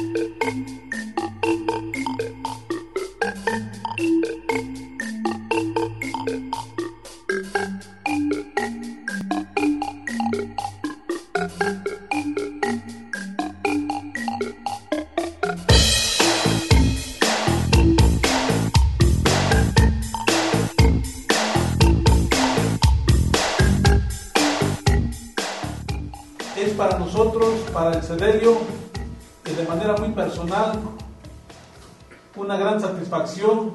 Es para nosotros, para el CEDELIO, y de manera muy personal, una gran satisfacción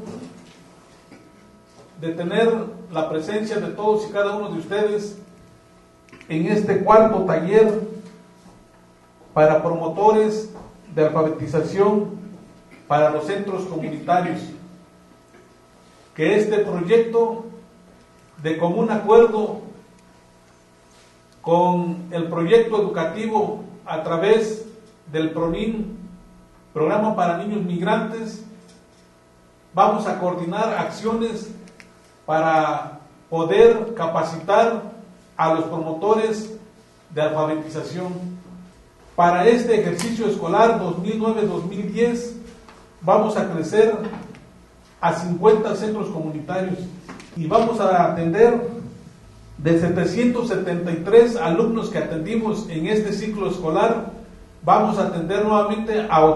de tener la presencia de todos y cada uno de ustedes en este cuarto taller para promotores de alfabetización para los centros comunitarios, que este proyecto, de común acuerdo con el proyecto educativo a través del PRONIM, Programa para Niños Migrantes, vamos a coordinar acciones para poder capacitar a los promotores de alfabetización. Para este ejercicio escolar 2009-2010 vamos a crecer a 50 centros comunitarios y vamos a atender de 773 alumnos que atendimos en este ciclo escolar, vamos a atender nuevamente a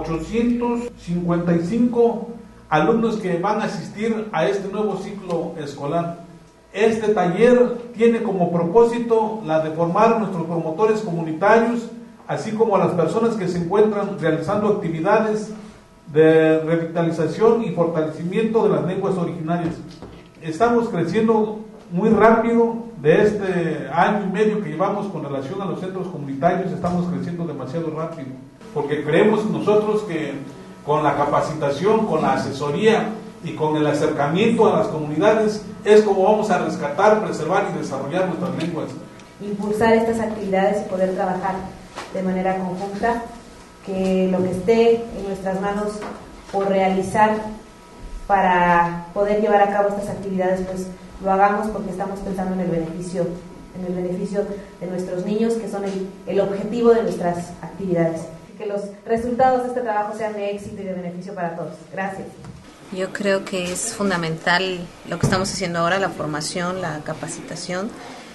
855 alumnos que van a asistir a este nuevo ciclo escolar. Este taller tiene como propósito la de formar a nuestros promotores comunitarios, así como a las personas que se encuentran realizando actividades de revitalización y fortalecimiento de las lenguas originarias. Estamos creciendo muy rápido. De este año y medio que llevamos con relación a los centros comunitarios, estamos creciendo demasiado rápido, porque creemos nosotros que con la capacitación, con la asesoría y con el acercamiento a las comunidades es como vamos a rescatar, preservar y desarrollar nuestras lenguas. Impulsar estas actividades y poder trabajar de manera conjunta, que lo que esté en nuestras manos por realizar para poder llevar a cabo estas actividades, pues lo hagamos porque estamos pensando en el beneficio de nuestros niños, que son el objetivo de nuestras actividades. Que los resultados de este trabajo sean de éxito y de beneficio para todos. Gracias. Yo creo que es fundamental lo que estamos haciendo ahora, la formación, la capacitación.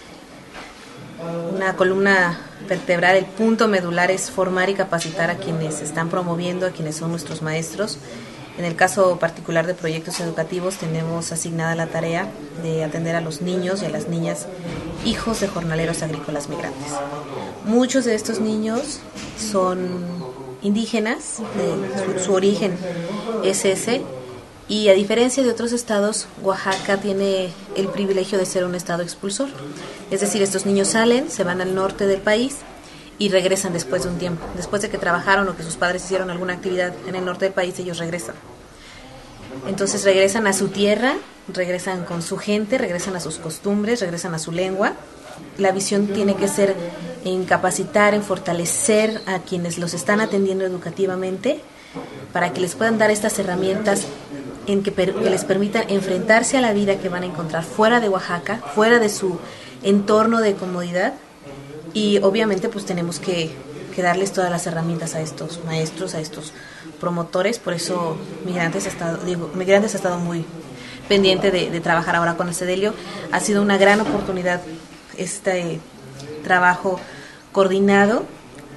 Una columna vertebral, el punto medular es formar y capacitar a quienes están promoviendo, a quienes son nuestros maestros. En el caso particular de proyectos educativos tenemos asignada la tarea de atender a los niños y a las niñas hijos de jornaleros agrícolas migrantes. Muchos de estos niños son indígenas, su origen es ese, y a diferencia de otros estados, Oaxaca tiene el privilegio de ser un estado expulsor. Es decir, estos niños salen, se van al norte del país y regresan después de un tiempo. Después de que trabajaron o que sus padres hicieron alguna actividad en el norte del país, ellos regresan. Entonces regresan a su tierra, regresan con su gente, regresan a sus costumbres, regresan a su lengua. La visión tiene que ser en capacitar, en fortalecer a quienes los están atendiendo educativamente, para que les puedan dar estas herramientas que les permitan enfrentarse a la vida que van a encontrar fuera de Oaxaca, fuera de su entorno de comodidad. Y obviamente pues tenemos que darles todas las herramientas a estos maestros, a estos promotores. Por eso Migrantes ha estado muy pendiente de trabajar ahora con el CEDELIO. Ha sido una gran oportunidad este trabajo coordinado,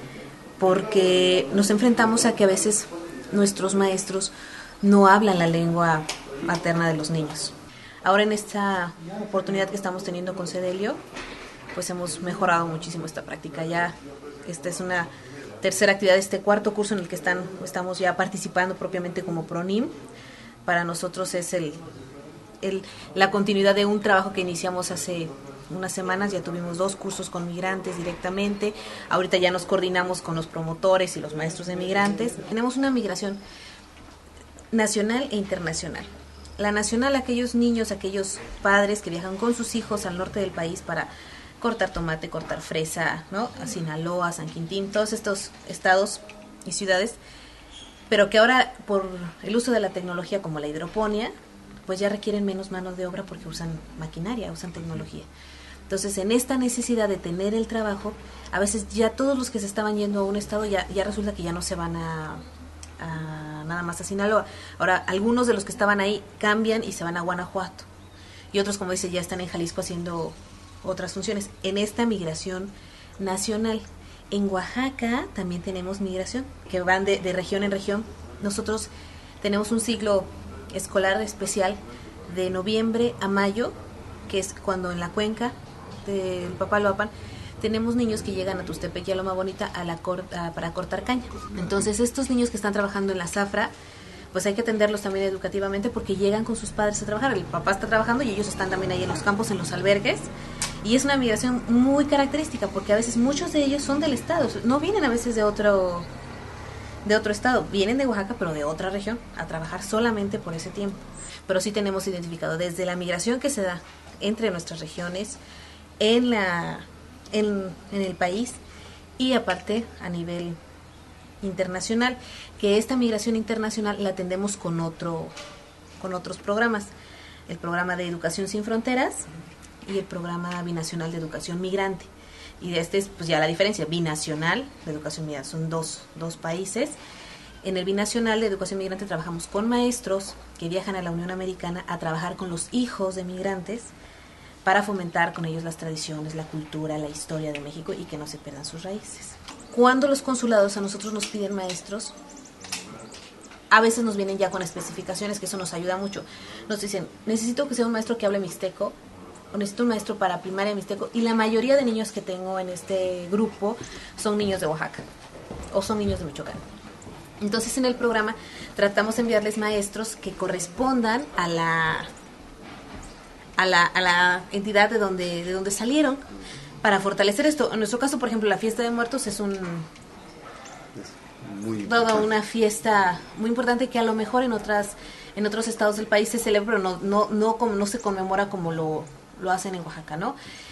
porque nos enfrentamos a que a veces nuestros maestros no hablan la lengua materna de los niños. Ahora en esta oportunidad que estamos teniendo con CEDELIO, pues hemos mejorado muchísimo esta práctica. Ya esta es una tercera actividad, este cuarto curso en el que estamos ya participando propiamente como PRONIM. Para nosotros es la continuidad de un trabajo que iniciamos hace unas semanas. Ya tuvimos 2 cursos con migrantes directamente. Ahorita ya nos coordinamos con los promotores y los maestros de migrantes. Tenemos una migración nacional e internacional. La nacional, aquellos niños, aquellos padres que viajan con sus hijos al norte del país para cortar tomate, cortar fresa, ¿no? A Sinaloa, San Quintín, todos estos estados y ciudades, pero que ahora por el uso de la tecnología como la hidroponía, pues ya requieren menos mano de obra porque usan maquinaria, usan tecnología. Entonces, en esta necesidad de tener el trabajo, a veces ya todos los que se estaban yendo a un estado ya resulta que ya no se van a nada más a Sinaloa. Ahora, algunos de los que estaban ahí cambian y se van a Guanajuato. Y otros, como dice, ya están en Jalisco haciendo otras funciones. En esta migración nacional. En Oaxaca también tenemos migración, que van de región en región. Nosotros tenemos un ciclo escolar especial de noviembre a mayo, que es cuando en la cuenca del Papaloapan tenemos niños que llegan a Tustepec y a Loma Bonita para cortar caña. Entonces estos niños que están trabajando en la zafra, pues hay que atenderlos también educativamente porque llegan con sus padres a trabajar. El papá está trabajando y ellos están también ahí en los campos, en los albergues. Y es una migración muy característica porque a veces muchos de ellos son del estado, no vienen a veces de otro estado, vienen de Oaxaca pero de otra región a trabajar solamente por ese tiempo. Pero sí tenemos identificado desde la migración que se da entre nuestras regiones en el país y aparte a nivel internacional, que esta migración internacional la atendemos con otros programas, el programa de Educación Sin Fronteras y el programa binacional de educación migrante. Y este es pues ya la diferencia, binacional de educación migrante, son dos países. En el binacional de educación migrante trabajamos con maestros que viajan a la Unión Americana a trabajar con los hijos de migrantes para fomentar con ellos las tradiciones, la cultura, la historia de México y que no se pierdan sus raíces. Cuando los consulados a nosotros nos piden maestros, a veces nos vienen ya con especificaciones, que eso nos ayuda mucho. Nos dicen, necesito que sea un maestro que hable mixteco, o necesito un maestro para primaria mixteco, y la mayoría de niños que tengo en este grupo son niños de Oaxaca o son niños de Michoacán. Entonces en el programa tratamos de enviarles maestros que correspondan a la entidad de donde salieron para fortalecer esto. En nuestro caso, por ejemplo, la fiesta de muertos es toda una fiesta muy importante que a lo mejor en otros estados del país se celebra, pero no se conmemora como lo hacen en Oaxaca, ¿no?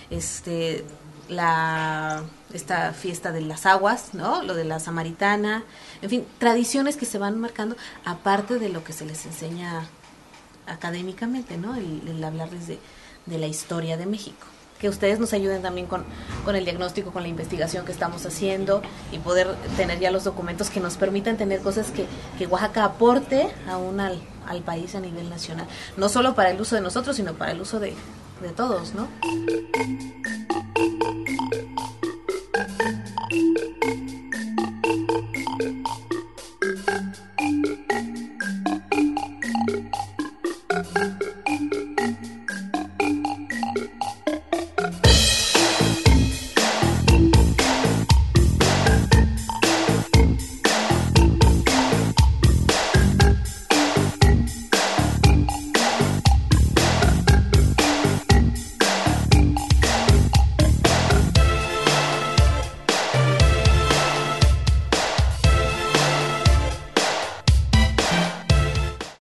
Esta fiesta de las aguas, ¿no? Lo de la samaritana, en fin, tradiciones que se van marcando aparte de lo que se les enseña académicamente, ¿no? El hablarles de la historia de México. Que ustedes nos ayuden también con el diagnóstico, con la investigación que estamos haciendo y poder tener ya los documentos que nos permitan tener cosas que Oaxaca aporte aún al país a nivel nacional. No solo para el uso de nosotros, sino para el uso de todos, ¿no?